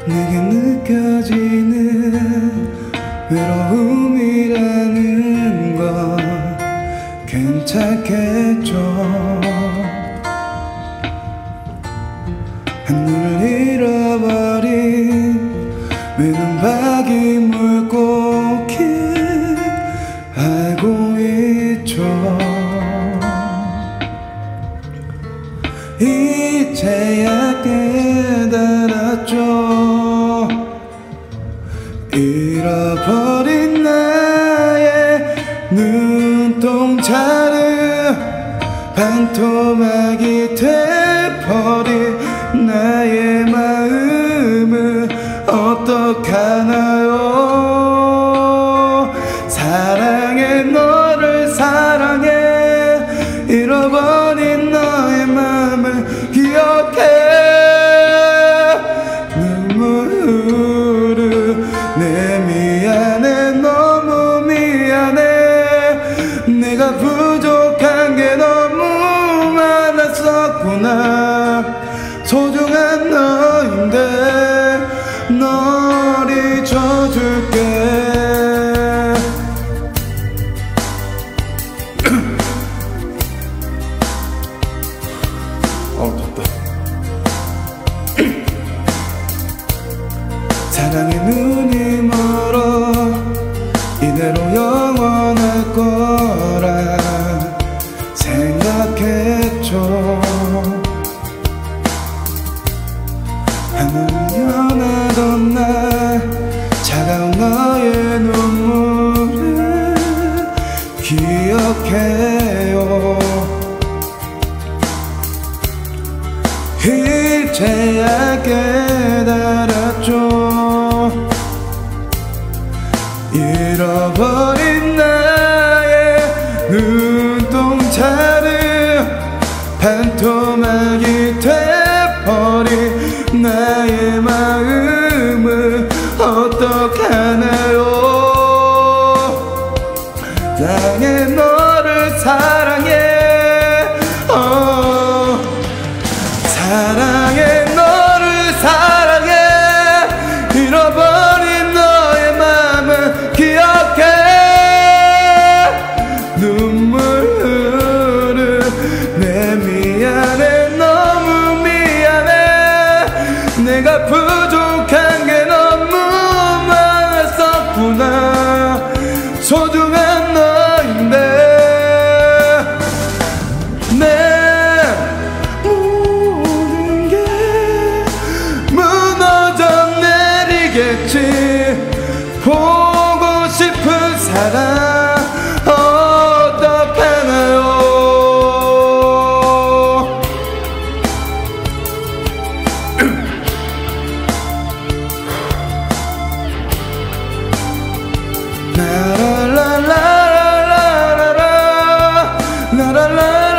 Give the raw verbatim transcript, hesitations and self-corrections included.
내게 느껴지는 외로움이라는 건 괜찮겠죠. 하늘을 잃어버린 외눈박이 물고기 알고 있죠. 이제야 깨달았죠. 잃어버린 나의 눈동자를 반토막이 돼버린 나의 마음을 어떡하나요. 사랑해 너를 사랑해 잃어버린 너의 마음을 기억해. 눈물 흐르네 미안해 너무 미안해. 내가 부족한 게 너무 많았었구나. 소중한 너인데 널 잊어줄게. 어, 덥다. 사랑의 눈이 멀어 이대로 영원할 거라 생각했죠. 하늘을 연하던 날 차가운 너의 눈물을 기억해요. 이제야 깨달았죠. 잃어버린 나의 눈동자를 반토막이 돼버린 나의 마음을 어떡하나요. 사랑해 너를 사랑해 어. 사랑해 너를 사랑해 잃어버린 너의 마음을 기억해. 눈물 흐르네 미안해 너무 미안해. 내가 부족한 게 너무 많았었구나. 소중한 너인데 내 모든 게 무너져 내리겠지. 보고 싶은 사람 어떡하나요. 라라라라라라라 라라라